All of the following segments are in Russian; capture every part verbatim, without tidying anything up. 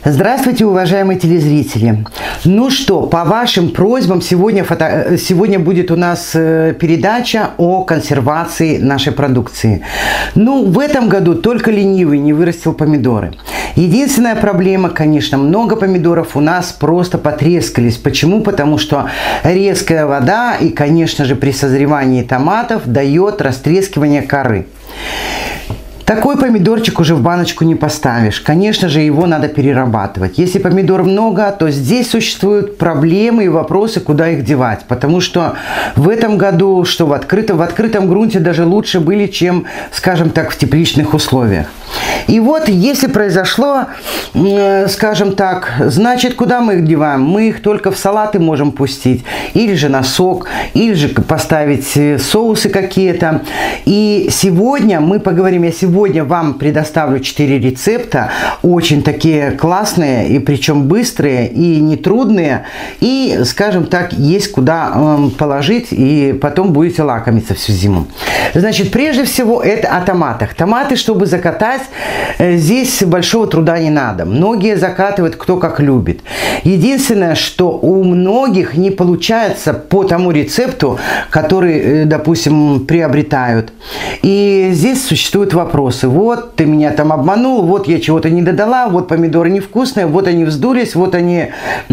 Здравствуйте, уважаемые телезрители! Ну что, по вашим просьбам сегодня, фото... сегодня будет у нас передача о консервации нашей продукции. Ну, в этом году только ленивый не вырастил помидоры. Единственная проблема, конечно, много помидоров у нас просто потрескались. Почему? Потому что резкая вода и, конечно же, при созревании томатов дает растрескивание коры. Такой помидорчик уже в баночку не поставишь. Конечно же, его надо перерабатывать. Если помидор много, то здесь существуют проблемы и вопросы, куда их девать. Потому что в этом году, что в открытом, в открытом грунте даже лучше были, чем, скажем так, в тепличных условиях. И вот, если произошло, скажем так, значит, куда мы их деваем? Мы их только в салаты можем пустить. Или же на сок, или же поставить соусы какие-то. И сегодня мы поговорим, я сегодня Сегодня вам предоставлю четыре рецепта, очень такие классные, и причем быстрые, и нетрудные, и, скажем так, есть куда э, положить, и потом будете лакомиться всю зиму. Значит, прежде всего это о томатах. Томаты, чтобы закатать, э, здесь большого труда не надо. Многие закатывают кто как любит. Единственное, что у многих не получается по тому рецепту, который, э, допустим, приобретают. И здесь существует вопрос. Вот, ты меня там обманул, вот я чего-то не додала, вот помидоры невкусные, вот они вздулись, вот они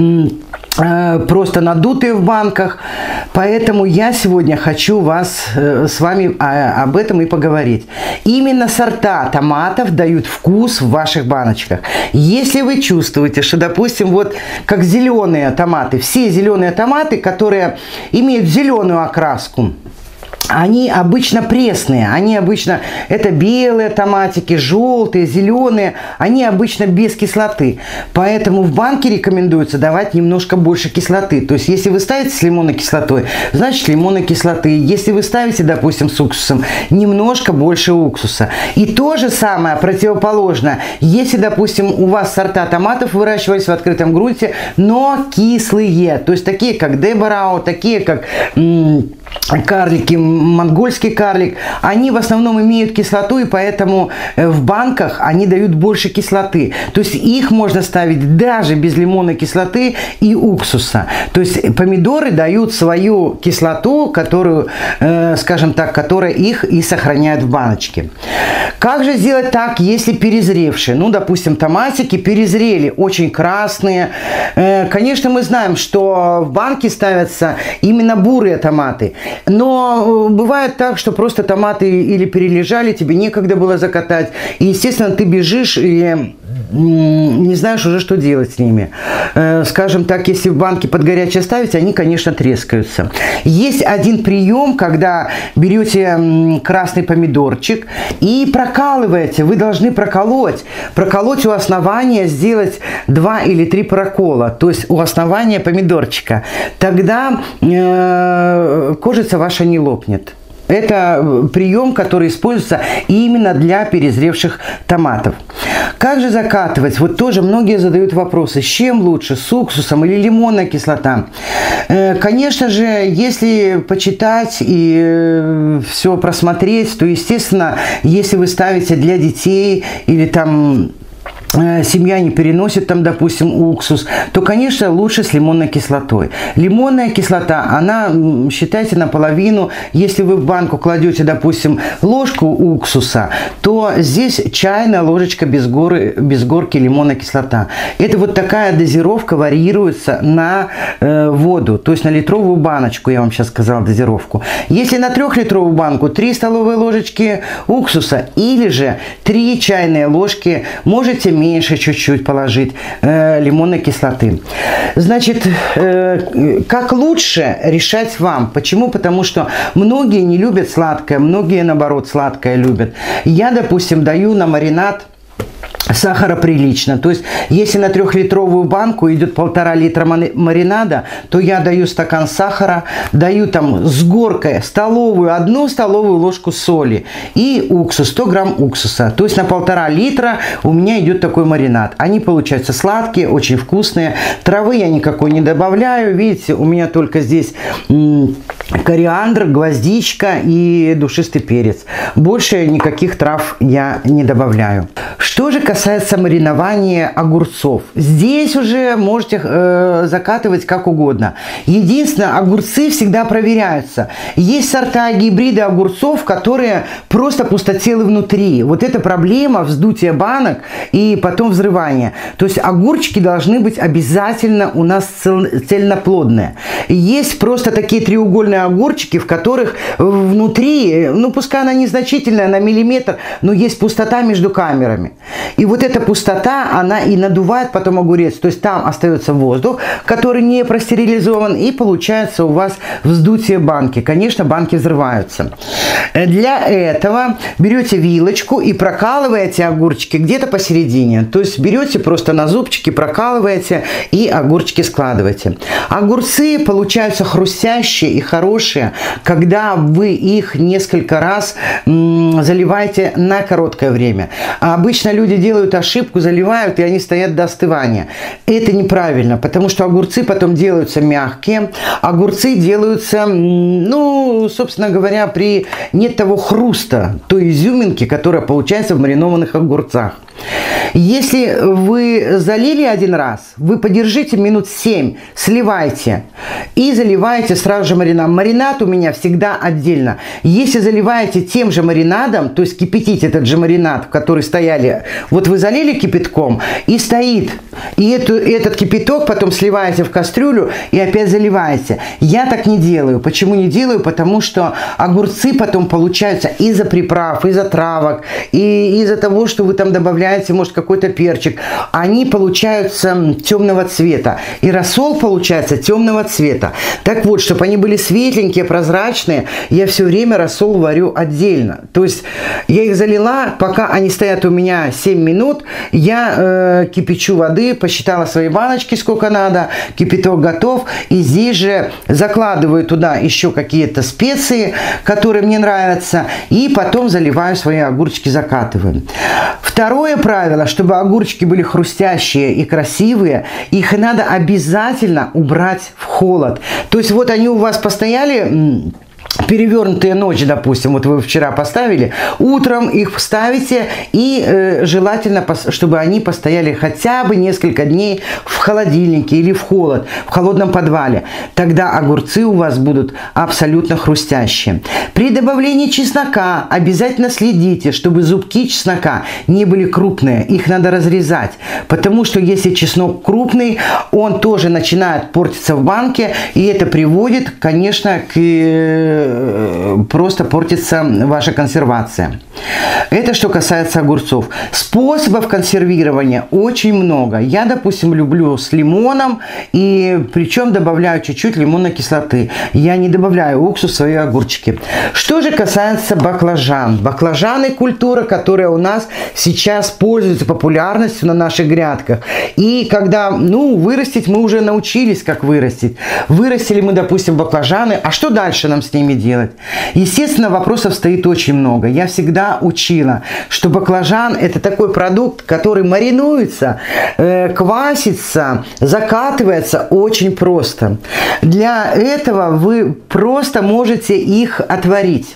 э, просто надутые в банках. Поэтому я сегодня хочу вас э, с вами а, об этом и поговорить. Именно сорта томатов дают вкус в ваших баночках. Если вы чувствуете, что, допустим, вот как зеленые томаты, все зеленые томаты, которые имеют зеленую окраску, они обычно пресные, они обычно, это белые томатики, желтые, зеленые, они обычно без кислоты. Поэтому в банке рекомендуется давать немножко больше кислоты. То есть, если вы ставите с лимонной кислотой, значит лимонной кислоты. Если вы ставите, допустим, с уксусом, немножко больше уксуса. И то же самое, противоположно, если, допустим, у вас сорта томатов выращивались в открытом грунте, но кислые, то есть такие, как Дебарао, такие, как карлики, монгольский карлик, они в основном имеют кислоту, и поэтому в банках они дают больше кислоты. То есть их можно ставить даже без лимонной кислоты и уксуса. То есть помидоры дают свою кислоту, которую, э, скажем так, которая их и сохраняет в баночке. Как же сделать так, если перезревшие? Ну, допустим, томатики перезрели, очень красные. Э, конечно, мы знаем, что в банке ставятся именно бурые томаты. Но бывает так, что просто томаты или перележали, тебе некогда было закатать. И, естественно, ты бежишь и не знаешь уже, что делать с ними. Скажем так, если в банке под горячее ставить, они, конечно, трескаются. Есть один прием, когда берете красный помидорчик и прокалываете. Вы должны проколоть. Проколоть у основания, сделать два или три прокола. То есть у основания помидорчика. Тогда э, кожица ваша не лопнет. Это прием, который используется именно для перезревших томатов. Как же закатывать? Вот тоже многие задают вопросы, с чем лучше, с уксусом или лимонная кислота? Конечно же, если почитать и все просмотреть, то, естественно, если вы ставите для детей или там семья не переносит там, допустим, уксус, то, конечно, лучше с лимонной кислотой. Лимонная кислота, она, считайте, наполовину. Если вы в банку кладете, допустим, ложку уксуса, то здесь чайная ложечка без, горы, без горки лимонная кислота. Это вот такая дозировка варьируется на э, воду, то есть на литровую баночку, я вам сейчас сказала дозировку. Если на трехлитровую банку три столовые ложечки уксуса или же три чайные ложки, можете меньше чуть-чуть положить э, лимонной кислоты. Значит, э, как лучше решать вам. Почему? Потому что многие не любят сладкое, многие, наоборот, сладкое любят. Я, допустим, даю на маринад сахара прилично. То есть, если на трехлитровую банку идет полтора литра маринада, то я даю стакан сахара, даю там с горкой столовую, одну столовую ложку соли и уксус, сто грамм уксуса. То есть, на полтора литра у меня идет такой маринад. Они получаются сладкие, очень вкусные. Травы я никакой не добавляю. Видите, у меня только здесь кориандр, гвоздичка и душистый перец. Больше никаких трав я не добавляю. Что же касается маринования огурцов, здесь уже можете э, закатывать как угодно. Единственное, огурцы всегда проверяются. Есть сорта гибриды огурцов, которые просто пустотелы внутри. Вот это проблема вздутия банок и потом взрывания. То есть огурчики должны быть обязательно у нас цел, цельноплодные. Есть просто такие треугольные огурчики, в которых внутри, ну пускай она незначительная, на миллиметр, но есть пустота между камерами. И вот эта пустота, она и надувает потом огурец. То есть там остается воздух, который не простерилизован, и получается у вас вздутие банки. Конечно, банки взрываются. Для этого берете вилочку и прокалываете огурчики где-то посередине. То есть берете просто на зубчики, прокалываете и огурчики складываете. Огурцы получаются хрустящие и хорошие, когда вы их несколько раз м, заливаете на короткое время. А обычно люди делают ошибку, заливают, и они стоят до остывания. Это неправильно, потому что огурцы потом делаются мягкие. Огурцы делаются, ну, собственно говоря, при нет того хруста, той изюминки, которая получается в маринованных огурцах. Если вы залили один раз, вы подержите минут семь, сливайте и заливаете сразу же маринадом. Маринад у меня всегда отдельно. Если заливаете тем же маринадом, то есть кипятите этот же маринад, в который стояли, вот вы залили кипятком и стоит, и эту, этот кипяток потом сливаете в кастрюлю и опять заливаете. Я так не делаю. Почему не делаю? Потому что огурцы потом получаются из-за приправ, из-за травок, и из-за того, что вы там добавляете, может, какой-то перчик, они получаются темного цвета. И рассол получается темного цвета. Так вот, чтобы они были светленькие, прозрачные, я все время рассол варю отдельно. То есть я их залила, пока они стоят у меня семь минут, я э, кипячу воды, посчитала свои баночки, сколько надо, кипяток готов, и здесь же закладываю туда еще какие-то специи, которые мне нравятся, и потом заливаю свои огурчики, закатываю. Второе правило, чтобы огурчики были хрустящие и красивые, их надо обязательно убрать в холод. То есть вот они у вас постояли перевернутые ночи, допустим, вот вы вчера поставили, утром их ставите, и э, желательно, чтобы они постояли хотя бы несколько дней в холодильнике или в холод, в холодном подвале. Тогда огурцы у вас будут абсолютно хрустящие. При добавлении чеснока обязательно следите, чтобы зубки чеснока не были крупные, их надо разрезать, потому что если чеснок крупный, он тоже начинает портиться в банке, и это приводит, конечно, к просто портится ваша консервация. Это что касается огурцов. Способов консервирования очень много. Я, допустим, люблю с лимоном, и причем добавляю чуть-чуть лимонной кислоты. Я не добавляю уксус в свои огурчики. Что же касается баклажан. Баклажаны — культура, которая у нас сейчас пользуется популярностью на наших грядках. И когда, ну, вырастить мы уже научились, как вырастить. Вырастили мы, допустим, баклажаны, а что дальше нам с ними делать? Естественно, вопросов стоит очень много. Я всегда учила, что баклажан — это такой продукт, который маринуется, э, квасится, закатывается очень просто. Для этого вы просто можете их отварить.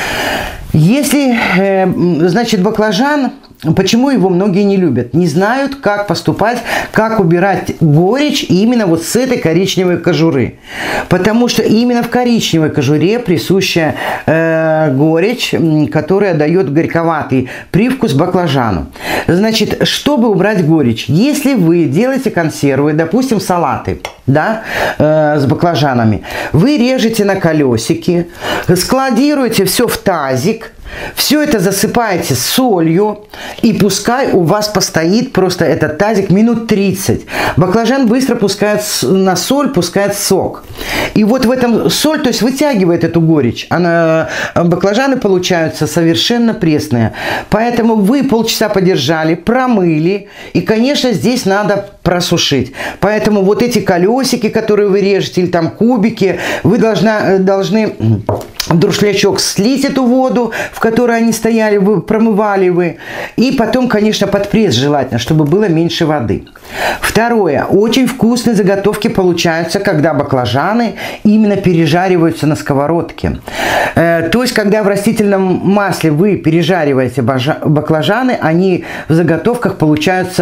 Если, э, значит, баклажан... Почему его многие не любят? Не знают, как поступать, как убирать горечь именно вот с этой коричневой кожуры. Потому что именно в коричневой кожуре присуща э, горечь, которая дает горьковатый привкус баклажану. Значит, чтобы убрать горечь, если вы делаете консервы, допустим, салаты, да, э, с баклажанами, вы режете на колесики, складируете все в тазик, все это засыпаете солью, и пускай у вас постоит просто этот тазик минут тридцать. Баклажан быстро пускает на соль, пускает сок. И вот в этом соль, то есть вытягивает эту горечь. Она, баклажаны получаются совершенно пресные. Поэтому вы полчаса подержали, промыли. И, конечно, здесь надо просушить. Поэтому вот эти колесики, которые вы режете, или там кубики, вы должна, должны в друшлячок слить эту воду, в которой они стояли, вы промывали вы. И потом, конечно, под пресс желательно, чтобы было меньше воды. Второе. Очень вкусные заготовки получаются, когда баклажаны именно пережариваются на сковородке. Э, то есть, когда в растительном масле вы пережариваете баклажаны, они в заготовках получаются...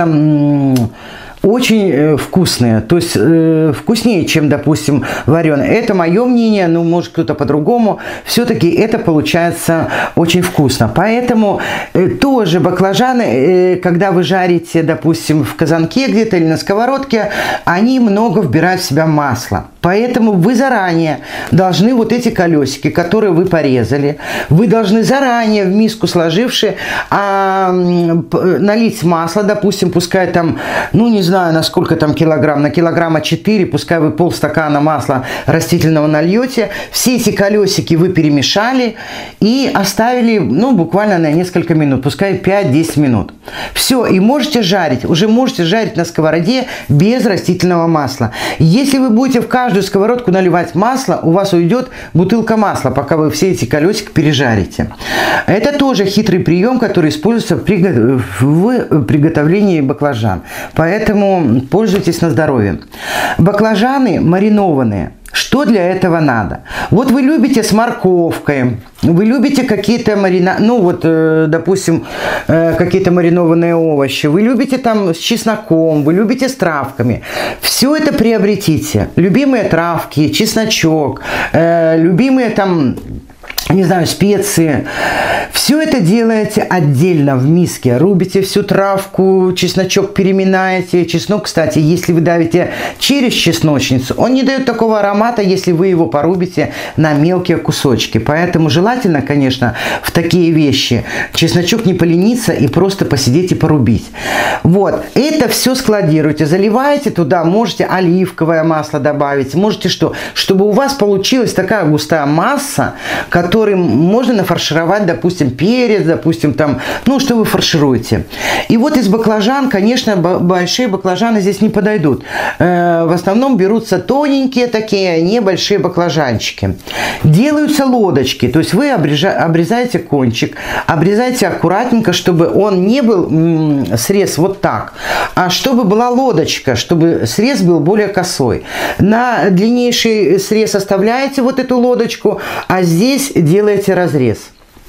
очень э, вкусные, то есть э, вкуснее, чем, допустим, вареные. Это мое мнение, ну, может, кто-то по-другому. Все-таки это получается очень вкусно. Поэтому э, тоже баклажаны, э, когда вы жарите, допустим, в казанке где-то или на сковородке, они много вбирают в себя масла. Поэтому вы заранее должны вот эти колесики, которые вы порезали, вы должны заранее в миску сложивши а, налить масло, допустим, пускай там, ну не знаю, на сколько там килограмм, на килограмма четыре, пускай вы полстакана масла растительного нальете, все эти колесики вы перемешали и оставили, ну, буквально на несколько минут, пускай пять-десять минут. Все, и можете жарить, уже можете жарить на сковороде без растительного масла. Если вы будете в каждую сковородку наливать масло, у вас уйдет бутылка масла, пока вы все эти колесики пережарите. Это тоже хитрый прием, который используется в приготовлении баклажан. Поэтому пользуйтесь на здоровье. Баклажаны маринованные. Что для этого надо? Вот вы любите с морковкой, вы любите какие-то марина... ну вот, э, допустим, э, какие-то маринованные овощи, вы любите там с чесноком, вы любите с травками. Все это приобретите. Любимые травки, чесночок, э, любимые там... не знаю, специи. Все это делаете отдельно в миске. Рубите всю травку, чесночок переминаете. Чеснок, кстати, если вы давите через чесночницу, он не дает такого аромата, если вы его порубите на мелкие кусочки. Поэтому желательно, конечно, в такие вещи чесночок не полениться и просто посидеть и порубить. Вот. Это все складируйте. Заливаете туда, можете оливковое масло добавить. Можете что? Чтобы у вас получилась такая густая масса, которая которым можно нафаршировать, допустим, перец, допустим, там, ну, что вы фаршируете. И вот из баклажан, конечно, большие баклажаны здесь не подойдут. В основном берутся тоненькие такие, небольшие баклажанчики. Делаются лодочки, то есть вы обрезаете кончик, обрезаете аккуратненько, чтобы он не был срез вот так, а чтобы была лодочка, чтобы срез был более косой. На длиннейший срез оставляете вот эту лодочку, а здесь делаете разрез.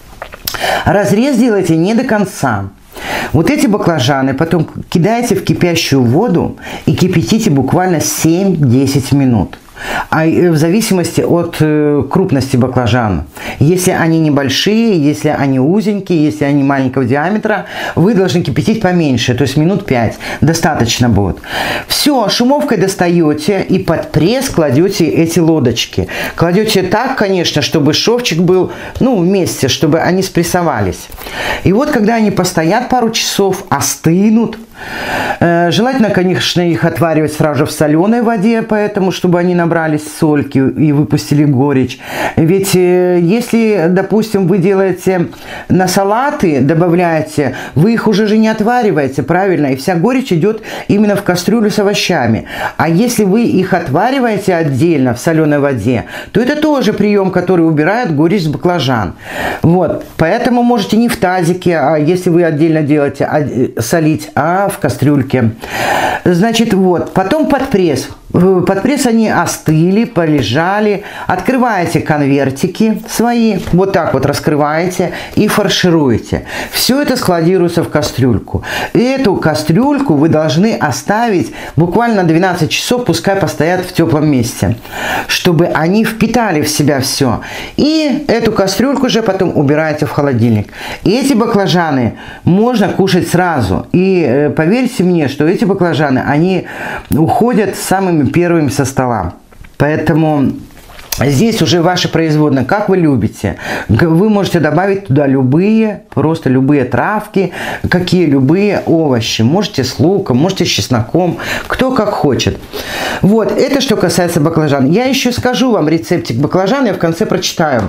Разрез делаете не до конца. Вот эти баклажаны потом кидаете в кипящую воду и кипятите буквально семь-десять минут. А в зависимости от крупности баклажана. Если они небольшие, если они узенькие, если они маленького диаметра, вы должны кипятить поменьше, то есть минут пять. Достаточно будет. Все, шумовкой достаете и под пресс кладете эти лодочки. Кладете так, конечно, чтобы шовчик был, ну, вместе, чтобы они спрессовались. И вот, когда они постоят пару часов, остынут, желательно, конечно, их отваривать сразу же в соленой воде, поэтому, чтобы они набрались сольки и выпустили горечь. Ведь если, допустим, вы делаете на салаты, добавляете, вы их уже же не отвариваете, правильно? И вся горечь идет именно в кастрюлю с овощами. А если вы их отвариваете отдельно в соленой воде, то это тоже прием, который убирает горечь с баклажан. Вот. Поэтому можете не в тазике, а если вы отдельно делаете, солить, а в кастрюльке. Значит, вот. Потом под пресс. Под пресс они остыли, полежали. Открываете конвертики свои, вот так вот раскрываете и фаршируете. Все это складируется в кастрюльку. И эту кастрюльку вы должны оставить буквально двенадцать часов, пускай постоят в теплом месте, чтобы они впитали в себя все. И эту кастрюльку же потом убираете в холодильник. И эти баклажаны можно кушать сразу. И э, поверьте мне, что эти баклажаны, они уходят самыми первыми со стола. Поэтому здесь уже ваши производные, как вы любите. Вы можете добавить туда любые, просто любые травки, какие любые овощи. Можете с луком, можете с чесноком, кто как хочет. Вот, это что касается баклажан. Я еще скажу вам рецептик баклажан, я в конце прочитаю.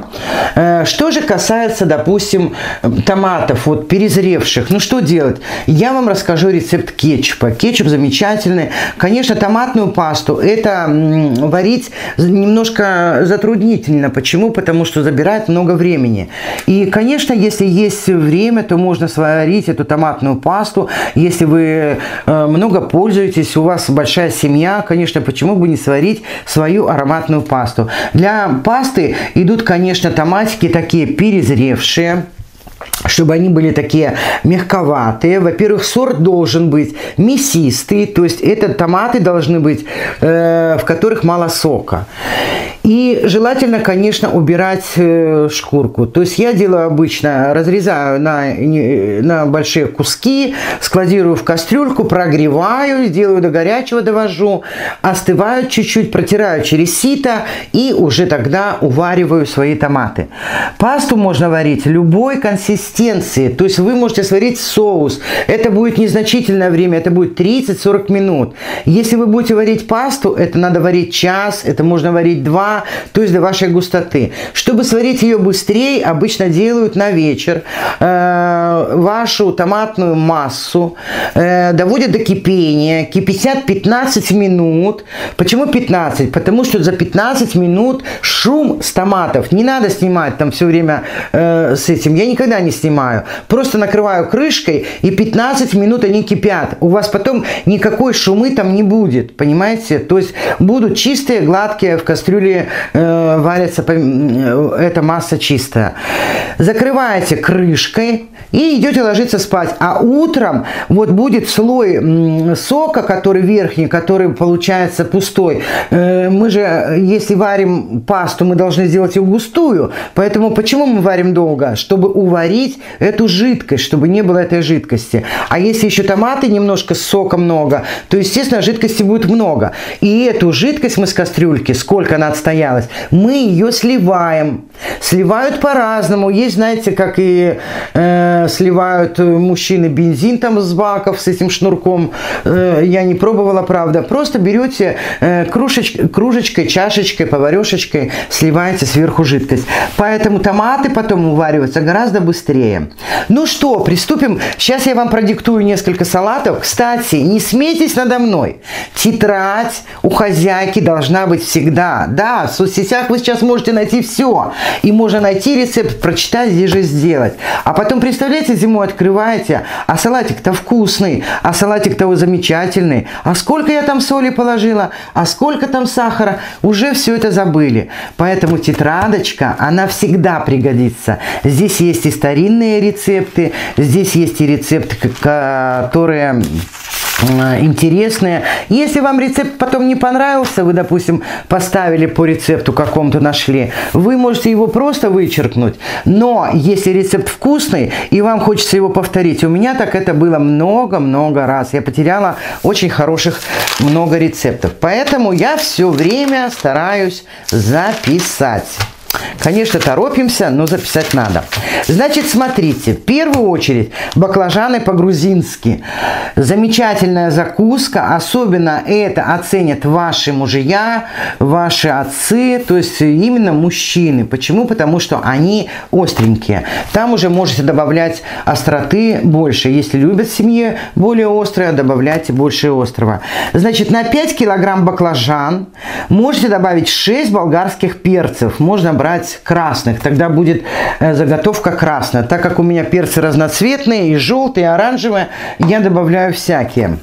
Что же касается, допустим, томатов, вот перезревших, ну что делать? Я вам расскажу рецепт кетчупа. Кетчуп замечательный. Конечно, томатную пасту это варить немножко это затруднительно. Почему? Потому что забирает много времени. И, конечно, если есть время, то можно сварить эту томатную пасту. Если вы много пользуетесь, у вас большая семья, конечно, почему бы не сварить свою ароматную пасту. Для пасты идут, конечно, томатики такие перезревшие, чтобы они были такие мягковатые. Во-первых, сорт должен быть мясистый, то есть это томаты должны быть, э, в которых мало сока. И желательно, конечно, убирать э, шкурку. То есть я делаю обычно, разрезаю на, на большие куски, складирую в кастрюльку, прогреваю, делаю до горячего, довожу, остывают чуть-чуть, протираю через сито и уже тогда увариваю свои томаты. Пасту можно варить любой консистенции. То есть вы можете сварить соус. Это будет незначительное время, это будет тридцать-сорок минут. Если вы будете варить пасту, это надо варить час, это можно варить два, то есть до вашей густоты. Чтобы сварить ее быстрее, обычно делают на вечер. Э, вашу томатную массу э, доводят до кипения, кипятят пятнадцать минут. Почему пятнадцать? Потому что за пятнадцать минут шум с томатов не надо снимать там все время э, с этим. Я никогда не снимаю. Просто накрываю крышкой, и пятнадцать минут они кипят. У вас потом никакой шумы там не будет. Понимаете? То есть будут чистые, гладкие, в кастрюле э, варится э, эта масса чистая. Закрываете крышкой и идете ложиться спать. А утром вот будет слой м, сока, который верхний, который получается пустой. Э, мы же, если варим пасту, мы должны сделать ее густую. Поэтому почему мы варим долго? Чтобы уварить эту жидкость, чтобы не было этой жидкости. А если еще томаты немножко, сока много, то, естественно, жидкости будет много. И эту жидкость мы с кастрюльки, сколько она отстоялась, мы ее сливаем. Сливают по-разному. Есть, знаете, как и э, сливают мужчины бензин там с баков с этим шнурком. Э, я не пробовала, правда. Просто берете э, кружеч, кружечкой, чашечкой, поварешечкой, сливаете сверху жидкость. Поэтому томаты потом увариваются гораздо быстрее. Ну что, приступим. Сейчас я вам продиктую несколько салатов. Кстати, не смейтесь надо мной. Тетрадь у хозяйки должна быть всегда. Да, в соцсетях вы сейчас можете найти все. И можно найти рецепт, прочитать, здесь же сделать. А потом, представляете, зимой открываете, а салатик-то вкусный, а салатик-то замечательный. А сколько я там соли положила, а сколько там сахара. Уже все это забыли. Поэтому тетрадочка, она всегда пригодится. Здесь есть и старинные рецепты, здесь есть и рецепты, которые интересные. Если вам рецепт потом не понравился, вы, допустим, поставили по рецепту какому-то, нашли, вы можете его просто вычеркнуть. Но если рецепт вкусный и вам хочется его повторить, у меня так это было много-много раз. Я потеряла очень хороших много рецептов. Поэтому я все время стараюсь записать. Конечно, торопимся, но записать надо. Значит, смотрите, в первую очередь баклажаны по-грузински. Замечательная закуска, особенно это оценят ваши мужья, ваши отцы, то есть именно мужчины. Почему? Потому что они остренькие. Там уже можете добавлять остроты больше. Если любят в семье более острое, добавляйте больше острого. Значит, на пять килограмм баклажан можете добавить шесть болгарских перцев. Можно брать красных, тогда будет э, заготовка красная. Так как у меня перцы разноцветные, и желтые, и оранжевые, я добавляю всякие.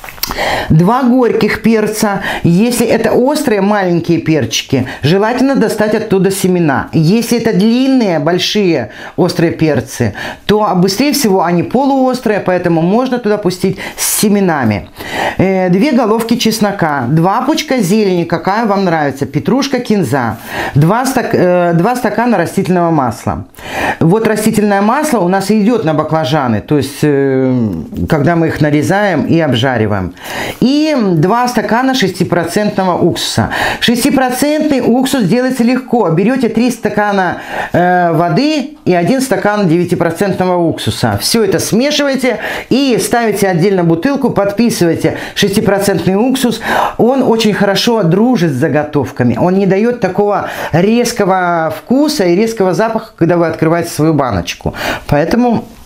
Два горьких перца. Если это острые маленькие перчики, желательно достать оттуда семена. Если это длинные, большие острые перцы, то быстрее всего они полуострые, поэтому можно туда пустить с семенами. Э, две головки чеснока, два пучка зелени, какая вам нравится, петрушка, кинза, два, стак, э, два стакана растительного масла. Вот растительное масло у нас идет на баклажаны, то есть э, когда мы их нарезаем и обжариваем. И два стакана шестипроцентного уксуса. шестипроцентный уксус делается легко. Берете три стакана э, воды и один стакан девятипроцентного уксуса. Все это смешиваете и ставите отдельно бутылку, подписываете шестипроцентный уксус. Он очень хорошо дружит с заготовками. Он не дает такого резкого вкуса и резкого запаха, когда вы открываете свою баночку. Поэтому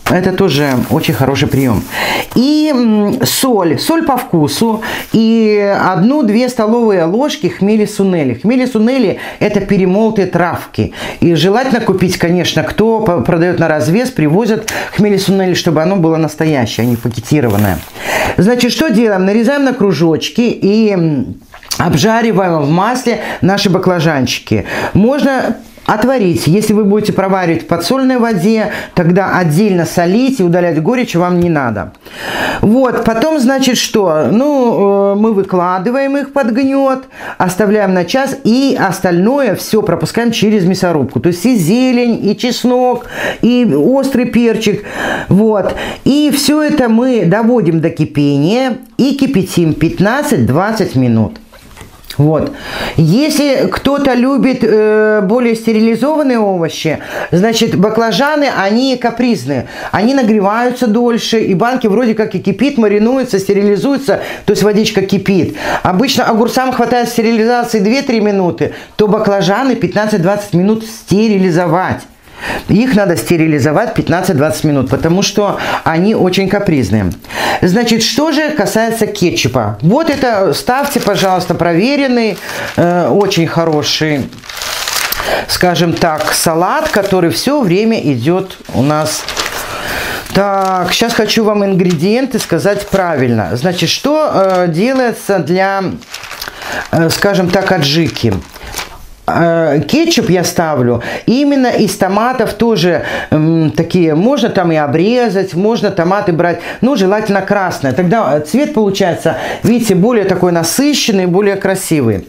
Это тоже очень хороший прием. И соль. Соль по вкусу. И одну-две столовые ложки хмели-сунели. Хмели-сунели – это перемолотые травки. И желательно купить, конечно, кто продает на развес, привозят хмели-сунели, чтобы оно было настоящее, а не пакетированное. Значит, что делаем? Нарезаем на кружочки и обжариваем в масле наши баклажанчики. Можно отварить. Если вы будете проваривать в подсоленной воде, тогда отдельно солить и удалять горечь вам не надо. Вот, потом, значит, что? Ну, мы выкладываем их под гнет, оставляем на час, и остальное все пропускаем через мясорубку. То есть и зелень, и чеснок, и острый перчик. Вот. И все это мы доводим до кипения и кипятим пятнадцать-двадцать минут. Вот. Если кто-то любит э, более стерилизованные овощи, значит, баклажаны, они капризные. Они нагреваются дольше, и банки вроде как и кипит, маринуются, стерилизуются, то есть водичка кипит. Обычно огурцам хватает стерилизации две-три минуты, то баклажаны пятнадцать-двадцать минут стерилизовать. Их надо стерилизовать пятнадцать-двадцать минут, потому что они очень капризные. Значит, что же касается кетчупа. Вот это ставьте, пожалуйста, проверенный, э, очень хороший, скажем так, салат, который все время идет у нас. Так, сейчас хочу вам ингредиенты сказать правильно. Значит, что э, делается для, э, скажем так, аджики. Кетчуп я ставлю именно из томатов тоже м, такие, можно там и обрезать, можно томаты брать, ну, желательно красное. Тогда цвет получается, видите, более такой насыщенный, более красивый.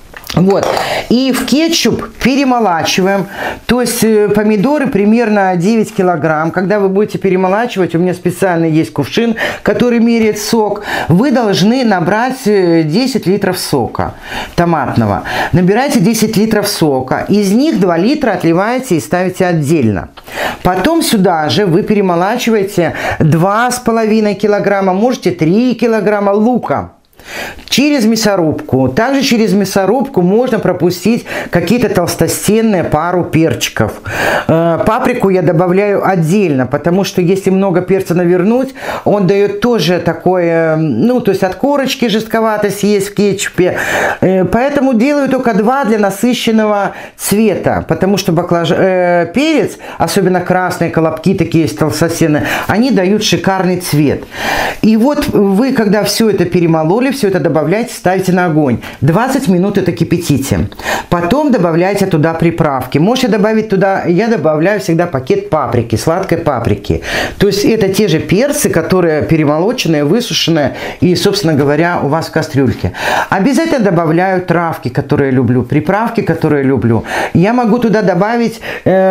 Вот. И в кетчуп перемолачиваем, то есть помидоры примерно девять килограмм. Когда вы будете перемолачивать, у меня специально есть кувшин, который меряет сок, вы должны набрать десять литров сока томатного. Набирайте десять литров сока, из них два литра отливаете и ставите отдельно. Потом сюда же вы перемолачиваете два с половиной килограмма, можете три килограмма лука. Через мясорубку. Также через мясорубку можно пропустить какие-то толстостенные пару перчиков. Э, паприку я добавляю отдельно, потому что если много перца навернуть, он дает тоже такое, ну, то есть от корочки жестковатость есть в кетчупе. Э, поэтому делаю только два для насыщенного цвета, потому что баклаж... э, перец, особенно красные колобки, такие есть толстостенные, они дают шикарный цвет. И вот вы, когда все это перемололи, все это добавляйте, ставите на огонь. двадцать минут это кипятите. Потом добавляйте туда приправки. Можете добавить туда, я добавляю всегда пакет паприки, сладкой паприки. То есть это те же перцы, которые перемолоченные, высушенные и, собственно говоря, у вас в кастрюльке. Обязательно добавляю травки, которые люблю, приправки, которые люблю. Я могу туда добавить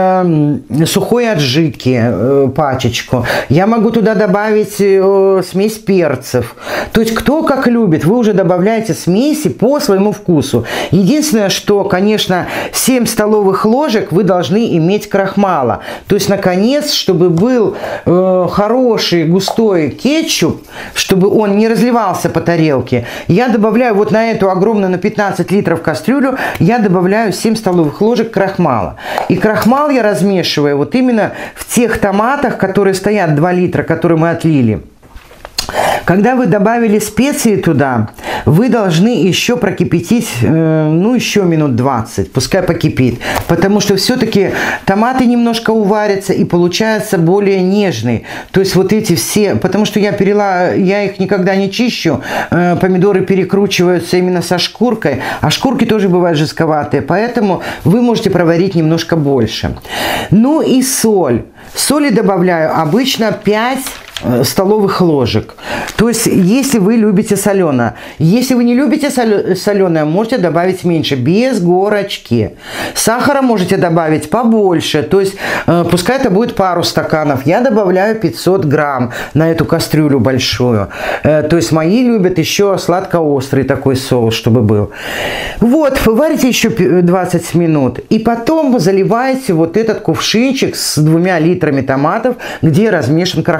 э, сухой аджики, э, пачечку. Я могу туда добавить э, смесь перцев. То есть кто как любит. Вы уже добавляете смеси по своему вкусу. Единственное, что, конечно, семь столовых ложек вы должны иметь крахмала. То есть, наконец, чтобы был э, хороший густой кетчуп, чтобы он не разливался по тарелке, я добавляю вот на эту огромную, на пятнадцать литров кастрюлю, я добавляю семь столовых ложек крахмала. И крахмал я размешиваю вот именно в тех томатах, которые стоят два литра, которые мы отлили. Когда вы добавили специи туда, вы должны еще прокипятить, э, ну, еще минут двадцать, пускай покипит. Потому что все-таки томаты немножко уварятся и получается более нежный. То есть вот эти все, потому что я перела, я их никогда не чищу, э, помидоры перекручиваются именно со шкуркой, а шкурки тоже бывают жестковатые, поэтому вы можете проварить немножко больше. Ну и соль. Соли добавляю обычно пять столовых ложек. То есть, если вы любите соленое. Если вы не любите соленое, можете добавить меньше, без горочки. Сахара можете добавить побольше. То есть, э, пускай это будет пару стаканов. Я добавляю пятьсот грамм на эту кастрюлю большую. Э, то есть, мои любят еще сладко-острый такой соус, чтобы был. Вот, вы варите еще двадцать минут. И потом заливаете вот этот кувшинчик с двумя литрами томатов, где размешан крахмальчик.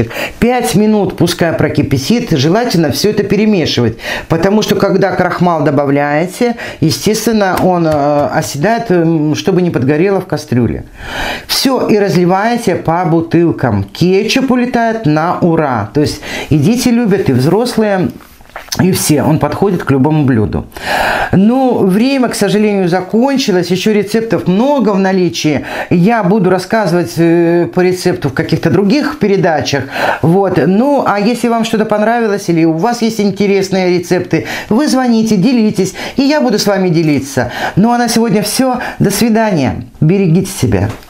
кетчуп. пять минут пускай прокипятит, желательно все это перемешивать, потому что когда крахмал добавляете, естественно, он оседает, чтобы не подгорело в кастрюле. Все, и разливаете по бутылкам. Кетчуп улетает на ура. То есть и дети любят, и взрослые, и все. Он подходит к любому блюду. Но время, к сожалению, закончилось. Еще рецептов много в наличии. Я буду рассказывать по рецепту в каких-то других передачах. Вот. Ну, а если вам что-то понравилось или у вас есть интересные рецепты, вы звоните, делитесь, и я буду с вами делиться. Ну, а на сегодня все. До свидания. Берегите себя.